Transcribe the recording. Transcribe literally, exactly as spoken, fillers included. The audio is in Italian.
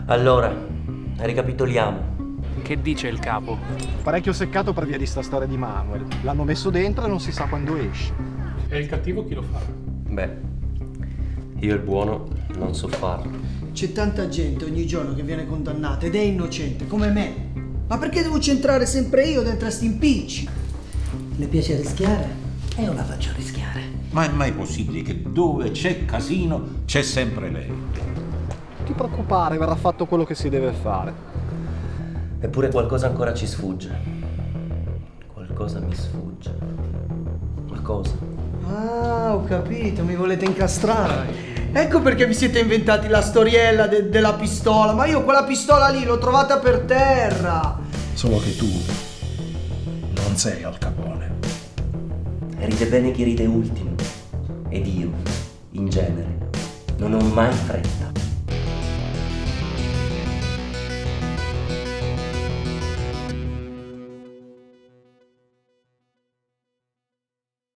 Allora, ricapitoliamo. Che dice il capo? Parecchio seccato per via di sta storia di Manuel. L'hanno messo dentro e non si sa quando esce. E il cattivo chi lo fa? Beh, io il buono non so farlo. C'è tanta gente ogni giorno che viene condannata ed è innocente, come me. Ma perché devo centrare sempre io dentro a sti impicci? Le piace rischiare? E io la faccio rischiare. Ma è mai possibile che dove c'è casino c'è sempre lei? Non ti preoccupare, verrà fatto quello che si deve fare. Eppure qualcosa ancora ci sfugge. Qualcosa mi sfugge. Ma cosa? Ah, ho capito, mi volete incastrare. Ecco perché vi siete inventati la storiella de- della pistola. Ma io quella pistola lì l'ho trovata per terra. Solo che tu non sei Al Capone. Ride bene chi ride ultimo. Ed io, in genere, non ho mai fretta.